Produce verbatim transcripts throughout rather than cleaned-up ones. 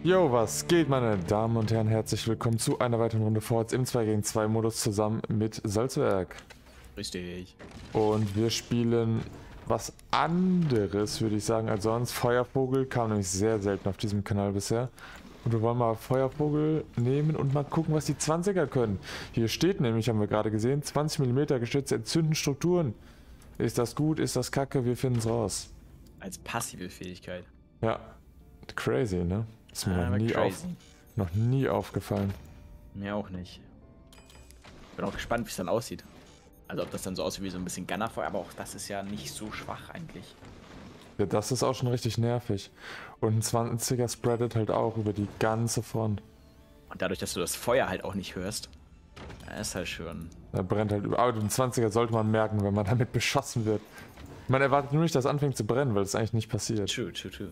Jo, was geht, meine Damen und Herren? Herzlich willkommen zu einer weiteren Runde Forts im zwei gegen zwei Modus zusammen mit Salzwerk. Richtig. Und wir spielen was anderes, würde ich sagen, als sonst. Feuervogel kam nämlich sehr selten auf diesem Kanal bisher. Und wir wollen mal Feuervogel nehmen und mal gucken, was die zwanziger können. Hier steht nämlich, haben wir gerade gesehen, zwanzig Millimeter Geschütze entzünden Strukturen. Ist das gut? Ist das kacke? Wir finden es raus. Als passive Fähigkeit. Ja, crazy, ne? Ist mir Ah, noch, nie auf, crazy. noch nie aufgefallen. Mir auch nicht. Bin auch gespannt, wie es dann aussieht. Also ob das dann so aussieht wie so ein bisschen Gunnerfeuer, aber auch das ist ja nicht so schwach eigentlich. Ja, das ist auch schon richtig nervig. Und ein zwanziger spreadet halt auch über die ganze Front. Und dadurch, dass du das Feuer halt auch nicht hörst, ist halt schön. Da brennt halt über. Aber den zwanziger sollte man merken, wenn man damit beschossen wird. Man erwartet nur nicht, dass es anfängt zu brennen, weil es eigentlich nicht passiert. True, true, true.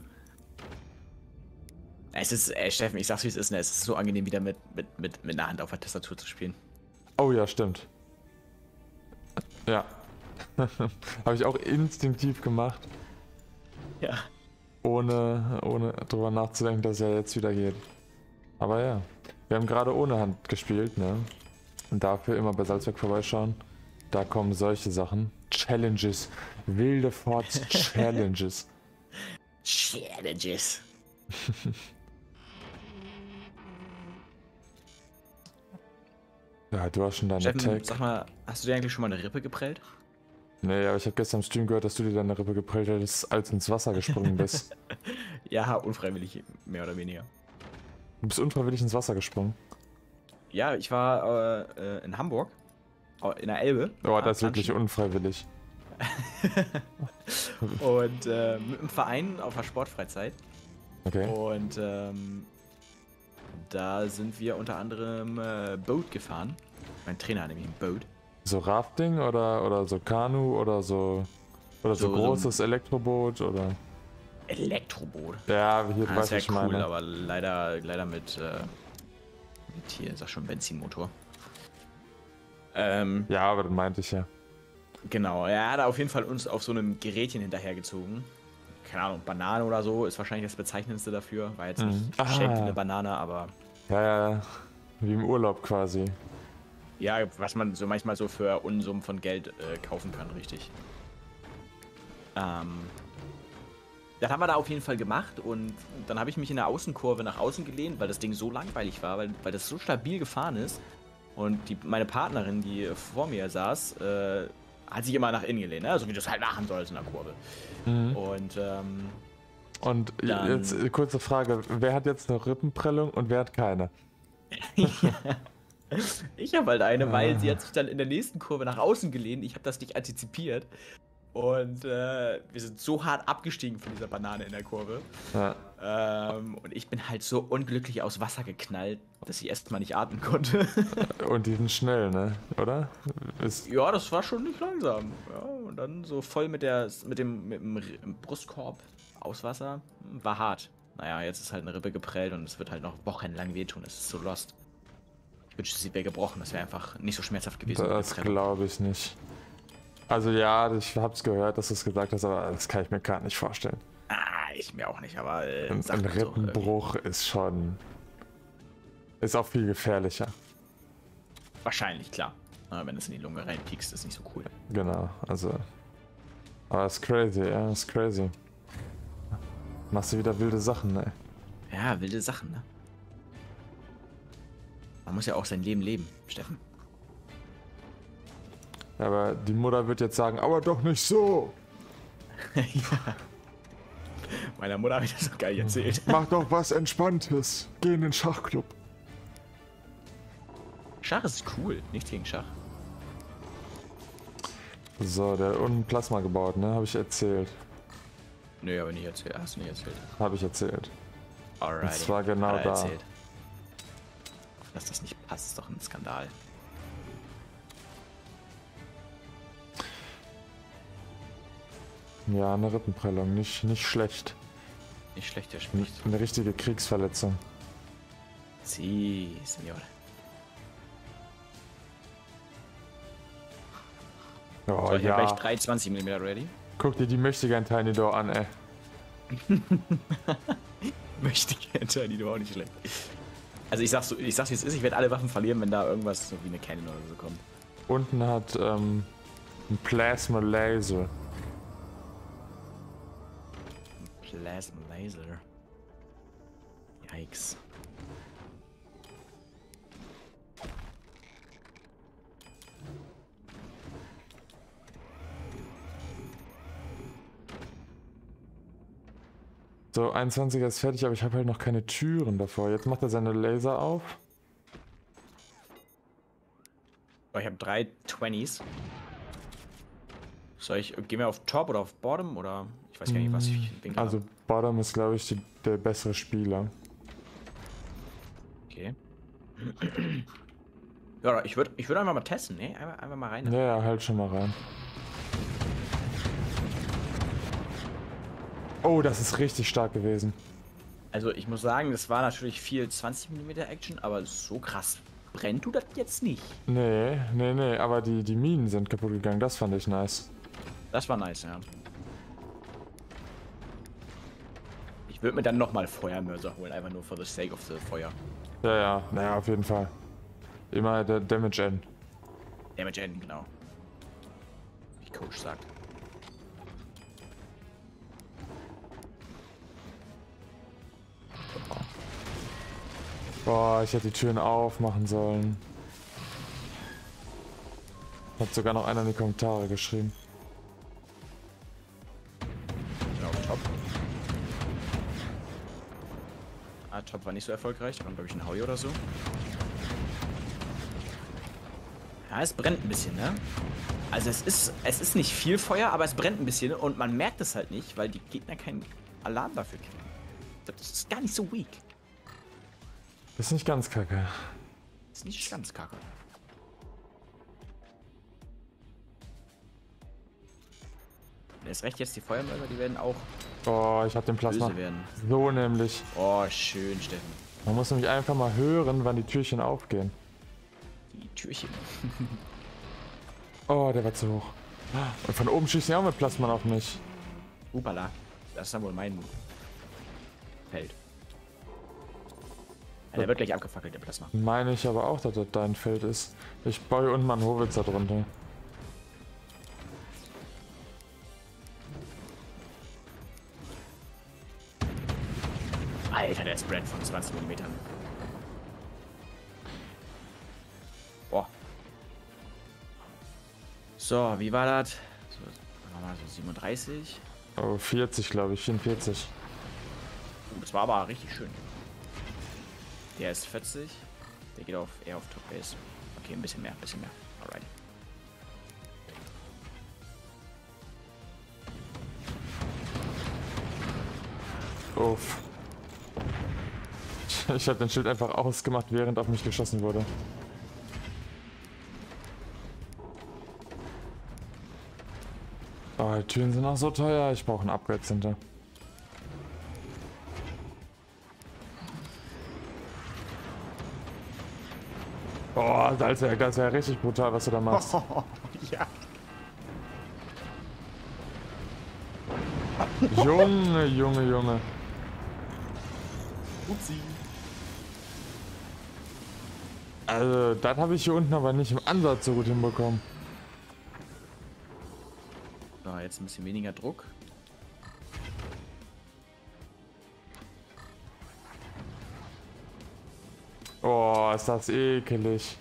Es ist, ey, Steffen, ich sag's wie es ist, ne? Es ist so angenehm, wieder mit, mit, mit, mit einer Hand auf der Tastatur zu spielen. Oh ja, stimmt. Ja. Habe ich auch instinktiv gemacht. Ja. Ohne, ohne drüber nachzudenken, dass es ja jetzt wieder geht. Aber ja. Wir haben gerade ohne Hand gespielt, ne? Und dafür immer bei Salzwerk vorbeischauen. Da kommen solche Sachen. Challenges. Wilde Forts Challenges. Challenges. Ja, du hast schon deine Steffen, Tag. sag mal, hast du dir eigentlich schon mal eine Rippe geprellt? Nee, aber ich habe gestern im Stream gehört, dass du dir deine Rippe geprellt hättest, als du ins Wasser gesprungen bist. Ja, unfreiwillig, mehr oder weniger. Du bist unfreiwillig ins Wasser gesprungen. Ja, ich war äh, in Hamburg, in der Elbe. Oh, das ist wirklich unfreiwillig. Und äh, mit einem Verein auf der Sportfreizeit. Okay. Und ähm, da sind wir unter anderem äh, Boot gefahren. Mein Trainer hat nämlich ein Boot. So Rafting oder, oder so Kanu oder so. Oder so, So- großes so Elektroboot oder. Elektroboot. Ja, hier, du Ah, weißt, das was ich wäre cool, meine. aber leider, leider mit, äh, mit hier, sag schon, Benzinmotor. Ähm, Ja, aber das meinte ich ja. Genau, er hat auf jeden Fall uns auf so einem Gerätchen hinterhergezogen. Keine Ahnung, Banane oder so ist wahrscheinlich das Bezeichnendste dafür. War jetzt nicht Mhm. shaped wie Ah. eine Banane, aber Ja, ja. Wie im Urlaub quasi. ja, was man so manchmal so für Unsummen von Geld äh, kaufen kann, richtig. Ähm, das haben wir da auf jeden Fall gemacht und dann habe ich mich in der Außenkurve nach außen gelehnt, weil das Ding so langweilig war, weil, weil das so stabil gefahren ist. Und die, meine Partnerin, die vor mir saß, äh, hat sich immer nach innen gelehnt, ne? So wie du es halt machen sollst in der Kurve. Mhm. Und ähm, Und Dann- jetzt äh, kurze Frage: Wer hat jetzt eine Rippenprellung und wer hat keine? ich habe halt eine, weil sie Ah. hat sich dann in der nächsten Kurve nach außen gelehnt. Ich habe das nicht antizipiert. Und äh, wir sind so hart abgestiegen von dieser Banane in der Kurve. Ja. Ähm, und ich bin halt so unglücklich aus Wasser geknallt, dass ich erstmal nicht atmen konnte. Und die sind schnell, ne? Oder? Ist, Ja, das war schon nicht langsam. Ja, und dann so voll mit, der, mit, dem, mit dem R- Brustkorb aus Wasser. War hart. Naja, jetzt ist halt eine Rippe geprellt und es wird halt noch wochenlang wehtun. Es ist so lost. Ich wünschte, sie wäre gebrochen. Das wäre einfach nicht so schmerzhaft gewesen. wie eine das Prellung. glaube ich nicht. Also ja, ich hab's gehört, dass du es gesagt hast, aber das kann ich mir gar nicht vorstellen. Ah, ich mir auch nicht, aber äh, Ein, sagt ein man so irgendwie. Rippenbruch ist schon. Ist auch viel gefährlicher. Wahrscheinlich, klar. Aber wenn du es in die Lunge reinpiekst, ist nicht so cool. Genau, also. Aber ist crazy, ja, ist crazy. Machst du wieder wilde Sachen, ne? Ja, wilde Sachen, ne? Man muss ja auch sein Leben leben, Steffen. Aber die Mutter wird jetzt sagen, aber doch nicht so! Ja. Meiner Mutter habe ich das noch gar nicht erzählt. Mach doch was Entspanntes. Geh in den Schachclub. Schach ist cool, nichts gegen Schach. So, der hat unten Plasma gebaut, ne? Habe ich erzählt. Nö, aber nicht erzählt. Hast du nicht erzählt. Habe ich erzählt. Alright. Und zwar genau da. Dass das nicht passt, ist doch ein Skandal. Ja, eine Rippenprellung, nicht, nicht schlecht. Nicht schlecht, der spricht. Eine richtige Kriegsverletzung. Si, Senor. Oh So, ich ja. habe gleich drei zwanzig Millimeter ready. Guck dir die Möchtegern Tiny Door an, ey. Möchte gerne, die war auch nicht schlecht. Also ich sag's so, ich sag's wie es ist, ich werde alle Waffen verlieren, wenn da irgendwas so wie eine Cannon oder so kommt. Unten hat ähm, ein Plasma Laser. Plasma Laser. Yikes. So, einundzwanziger ist fertig, aber ich habe halt noch keine Türen davor. Jetzt macht er seine Laser auf. Oh, ich habe drei zwanziger. Soll ich, gehen wir auf Top oder auf Bottom oder? Ich weiß gar nicht, was ich denke. Also Bottom ist, glaube ich, die, der bessere Spieler. Okay. Ja, ich würde ich würd einfach mal testen, ne? Einfach, einfach mal rein. Ja, ja, halt schon mal rein. Oh, das ist richtig stark gewesen. Also ich muss sagen, das war natürlich viel zwanzig Millimeter Action, aber so krass brennt tut das jetzt nicht. Nee, nee, nee, aber die, die Minen sind kaputt gegangen, das fand ich nice. Das war nice, ja. Ich würde mir dann nochmal Feuermörser holen, einfach nur for the sake of the Feuer. Ja, ja, naja, auf jeden Fall. Immer der Damage End. Damage End, genau. Wie Coach sagt. Boah, ich hätte die Türen aufmachen sollen. Hat sogar noch einer in die Kommentare geschrieben. Ja, auf Top. Ah, Top war nicht so erfolgreich. Da war, glaube ich, ein Howie oder so. Ja, es brennt ein bisschen, ne? Also es ist, es ist nicht viel Feuer, aber es brennt ein bisschen und man merkt es halt nicht, weil die Gegner keinen Alarm dafür kriegen. Das ist gar nicht so weak. Ist nicht ganz kacke. Ist nicht ganz kacke. Und erst recht jetzt die Feuermörser, die werden auch Oh, ich hab den Plasma. böse werden. So nämlich. Oh, schön, Steffen. Man muss nämlich einfach mal hören, wann die Türchen aufgehen. Die Türchen. Oh, der war zu hoch. Und von oben schießt ja auch mit Plasma auf mich. Upala. Das ist dann wohl mein Feld. Ja, der wird gleich abgefackelt, der Plasma. Meine ich aber auch, dass das dein Feld ist. Ich baue unten mal einen Howitzer drunter. Alter, der Spread von zwanzig Millimetern. Boah. So, wie war das? So, sagen wir mal so siebenunddreißig. Oh, vierzig glaube ich, vierundvierzig. Oh, das war aber richtig schön. Der ist vierzig. Der geht auf eher auf Top Base. Okay, ein bisschen mehr, ein bisschen mehr. Alright. Uff. Ich habe den Schild einfach ausgemacht, während auf mich geschossen wurde. Oh, die Türen sind auch so teuer. Ich brauche ein Upgrade Center. Oh, das ist ja, ja richtig brutal, was du da machst. Oh, ja. Junge, Junge, Junge. Upsi. Also, das habe ich hier unten aber nicht im Ansatz so gut hinbekommen. So, jetzt ein bisschen weniger Druck. Oh, ist das ekelig.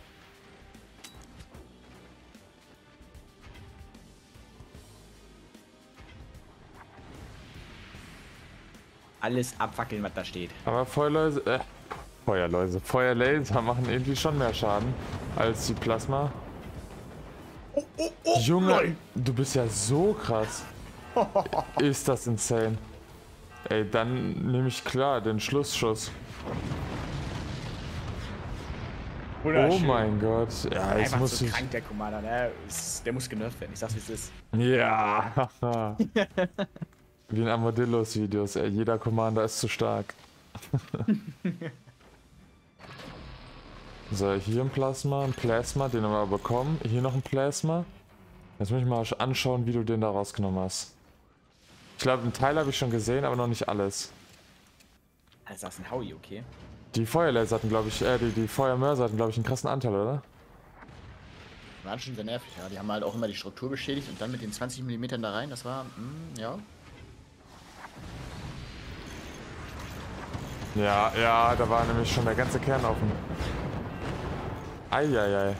Alles abwackeln, was da steht. Aber Feuerläuse, äh, Feuerläuse, Feuerlaser machen irgendwie schon mehr Schaden als die Plasma. Oh, oh, oh, Junge, nein. du bist ja so krass. Ist das insane. Ey, dann nehme ich klar den Schlussschuss. Oh mein Gott. Ja, jetzt Einfach muss so ich... krank, der Commander, ne? Ist, der muss genervt werden. Ich sag's, wie es ist. Ja. Wie in Armadillos-Videos, ey. Jeder Commander ist zu stark. So, hier ein Plasma, ein Plasma, den haben wir bekommen. Hier noch ein Plasma. Jetzt muss ich mal anschauen, wie du den da rausgenommen hast. Ich glaube, einen Teil habe ich schon gesehen, aber noch nicht alles. Also das ist ein Howie, okay. Die Feuerlaser hatten, glaube ich, äh, die, die Feuermörser hatten, glaube ich, einen krassen Anteil, oder? War schon sehr nervig, ja. Die haben halt auch immer die Struktur beschädigt und dann mit den zwanzig Millimeter da rein, das war, mh, ja. Ja, ja, da war nämlich schon der ganze Kern offen. Eieiei.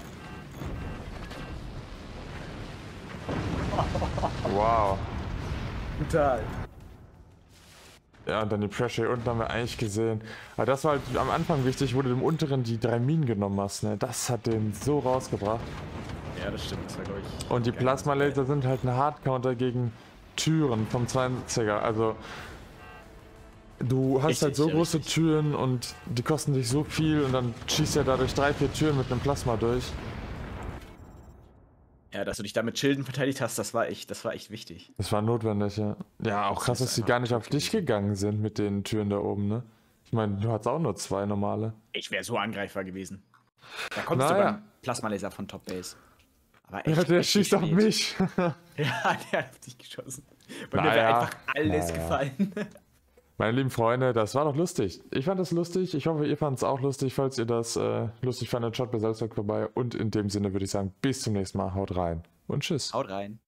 Wow. Brutal. Ja, und dann die Pressure hier unten haben wir eigentlich gesehen. Aber das war halt am Anfang wichtig, wo du im unteren die drei Minen genommen hast, ne? Das hat den so rausgebracht. Ja, das stimmt, das war, glaube ich... Und die Plasmalaser sind halt ein Hardcounter gegen Türen vom zwanziger. Also du hast Richtig, halt so ja, große richtig. Türen und die kosten dich so viel und dann schießt er dadurch drei, vier Türen mit einem Plasma durch. Ja, dass du dich da mit Schilden verteidigt hast, das war echt, das war echt wichtig. Das war notwendig, ja. Ja, auch krass, ist dass sie einfach gar nicht tot auf dich gewesen. gegangen sind mit den Türen da oben, ne? Ich meine, du hattest auch nur zwei normale. Ich wäre so angreifbar gewesen. Da kommst Naja. du beim Plasmalaser von Top Base. Aber echt, Ja, der echt schießt auf spät. mich. Ja, der hat auf dich geschossen. Bei mir wäre Naja, einfach alles naja. gefallen. Meine lieben Freunde, das war doch lustig. Ich fand das lustig. Ich hoffe, ihr fandet es auch lustig. Falls ihr das äh, lustig fandet, schaut bei Salzburg vorbei. Und in dem Sinne würde ich sagen, bis zum nächsten Mal. Haut rein und tschüss. Haut rein.